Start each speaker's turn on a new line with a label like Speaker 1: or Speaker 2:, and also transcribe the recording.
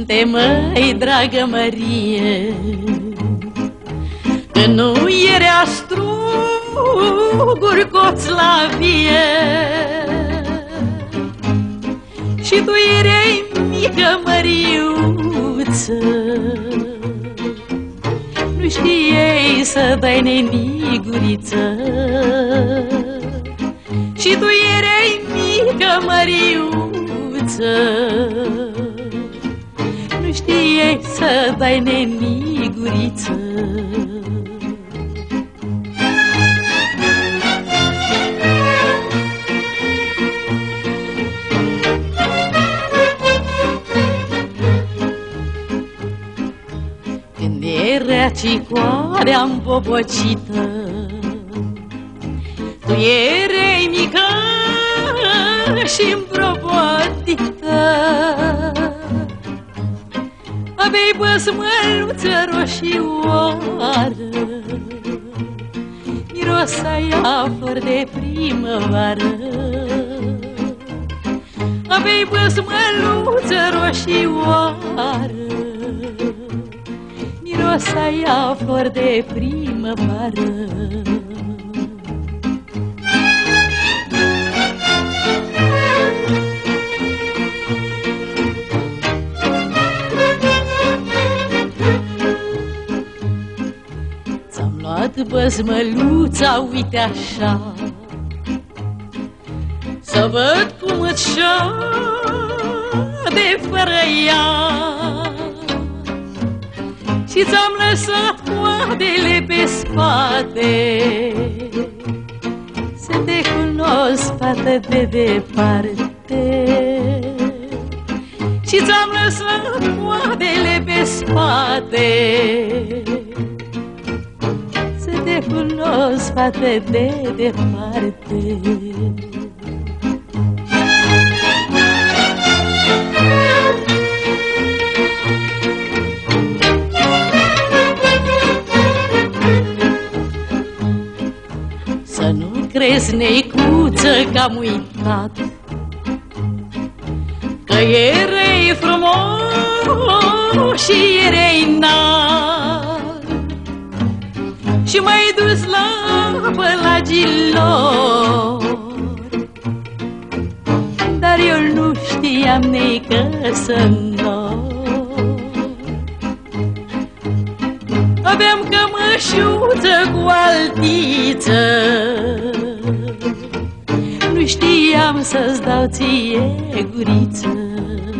Speaker 1: minte, măi, dragă Mărie, că nu erea struguri coți la vie, și tu erai mică, Măriuță, nu știai să dai neniguriță. Și tu erai mică, Măriuță, nu știai să dai neniguriță. Când era cicoarea împopocită, tu erai mică și împropotită, aveai băsmăluță roșioară, mirosea flori de primăvară. Aveai băsmăluță roșioară, mirosea flori de primăvară. Ți-am luat băsmăluța, uite așa, să văd cum îți șade fără ea. Și ți-am lăsat coadele pe spate, să te cunosc, fată, de departe. Și ți-am lăsat coadele pe spate, să te cunosc, fată, de departe. Să nu crezi, neicuță, că am uitat că erai frumos și erai înalt, și m-ai dus la Pălagilor, dar eu nu știam nică să nor. Aveam cămășuță cu altiță, nu știam să-ți dau ție guriță.